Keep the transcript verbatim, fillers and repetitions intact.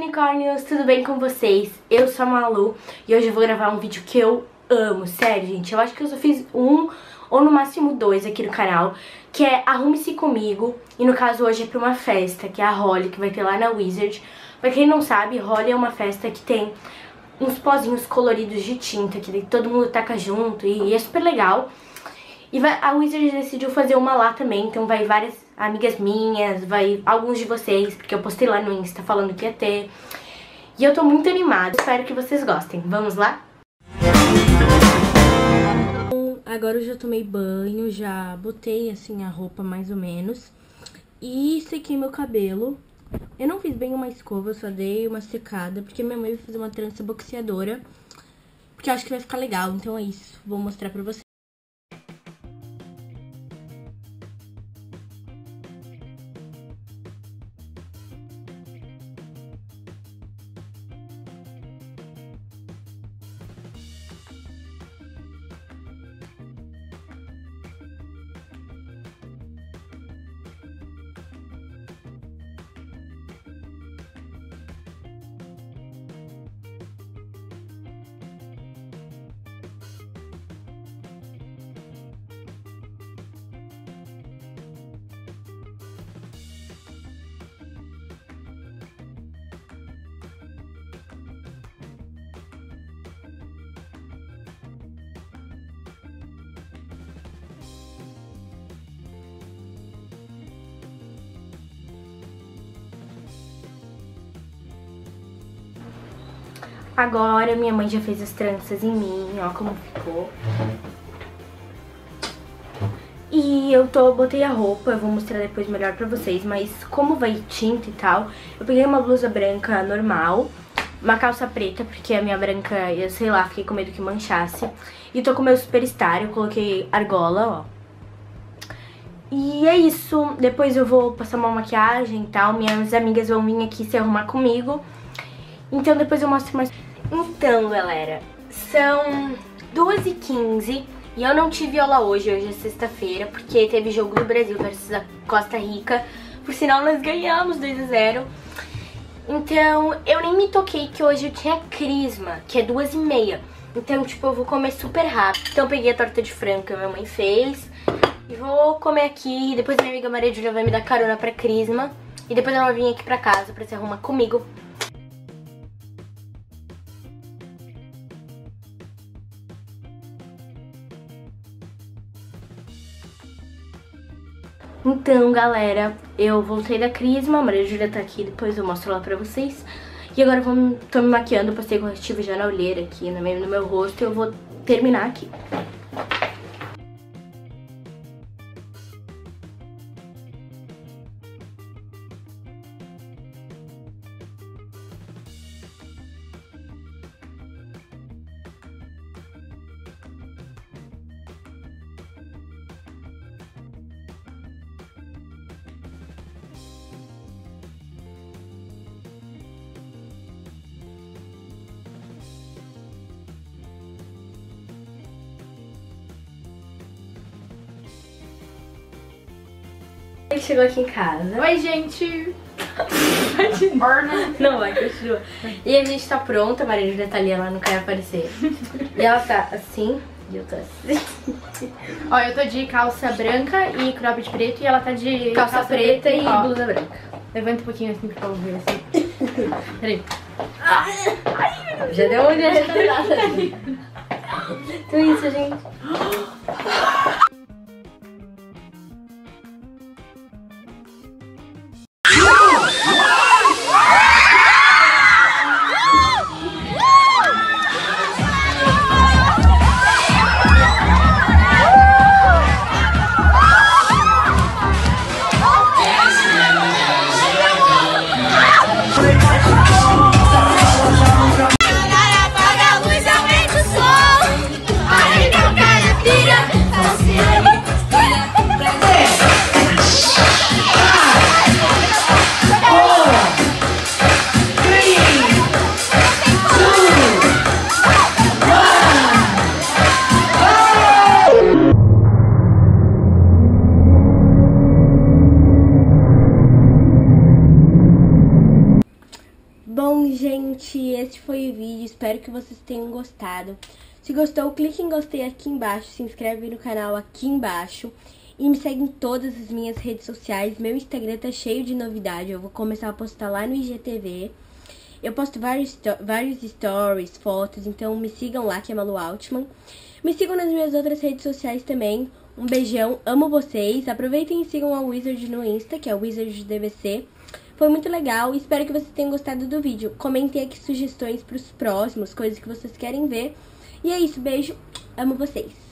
unicórnios, tudo bem com vocês? Eu sou a Malu e hoje eu vou gravar um vídeo que eu amo, sério, gente. Eu acho que eu só fiz um ou no máximo dois aqui no canal, que é Arrume-se Comigo. E no caso hoje é pra uma festa, que é a Holly, que vai ter lá na Wizard. Pra quem não sabe, Holly é uma festa que tem uns pozinhos coloridos de tinta, que todo mundo taca junto e é super legal. E vai, a Wizard decidiu fazer uma lá também, então vai várias amigas minhas, vai alguns de vocês, porque eu postei lá no Insta falando que ia ter. E eu tô muito animada, espero que vocês gostem. Vamos lá? Agora eu já tomei banho, já botei assim a roupa mais ou menos e sequei meu cabelo. Eu não fiz bem uma escova, eu só dei uma secada, porque minha mãe vai fazer uma trança boxeadora, porque eu acho que vai ficar legal, então é isso, vou mostrar pra vocês. Agora minha mãe já fez as tranças em mim, ó como ficou. E eu tô, botei a roupa, eu vou mostrar depois melhor pra vocês, mas como vai tinta e tal, eu peguei uma blusa branca normal, uma calça preta, porque a minha branca, eu sei lá, fiquei com medo que manchasse. E tô com o meu Superstar, eu coloquei argola, ó. E é isso, depois eu vou passar uma maquiagem e tal, minhas amigas vão vir aqui se arrumar comigo. Então depois eu mostro mais. Então, galera, são duas e quinze e eu não tive aula hoje, hoje é sexta-feira, porque teve jogo do Brasil versus a Costa Rica. Por sinal, nós ganhamos dois a zero. Então, eu nem me toquei que hoje eu tinha crisma, que é duas e meia. Então, tipo, eu vou comer super rápido. Então, eu peguei a torta de frango que a minha mãe fez e vou comer aqui. Depois minha amiga Maria Júlia vai me dar carona pra crisma. E depois ela vai vir aqui pra casa pra se arrumar comigo. Então, galera, eu voltei da crisma, a Maria Júlia tá aqui, depois eu mostro lá pra vocês. E agora eu vou, tô me maquiando, passei corretivo já na olheira aqui no meu, no meu rosto e eu vou terminar aqui. Ele chegou aqui em casa. Oi, gente! Não vai, continua. E a gente tá pronta, a Maria Júlia tá ali, ela não quer aparecer. E ela tá assim, e eu tô assim. Ó, eu tô de calça branca e cropped preto e ela tá de calça, calça preta, preta e ó, blusa branca. Levanta um pouquinho assim pra eu ver assim. Peraí. Ai, já deu uma olhada. Então é isso, gente. Apaga a luz, aumenta o som. Aí não cara tira. Bom, gente, esse foi o vídeo. Espero que vocês tenham gostado. Se gostou, clique em gostei aqui embaixo, se inscreve no canal aqui embaixo e me segue em todas as minhas redes sociais. Meu Instagram tá cheio de novidade, eu vou começar a postar lá no I G T V. Eu posto vários, vários stories, fotos, então me sigam lá, que é Malu Altman. Me sigam nas minhas outras redes sociais também. Um beijão, amo vocês. Aproveitem e sigam a Wizard no Insta, que é o Wizard D V C. Foi muito legal, espero que vocês tenham gostado do vídeo. Comentem aqui sugestões pros próximos, coisas que vocês querem ver. E é isso, beijo, amo vocês.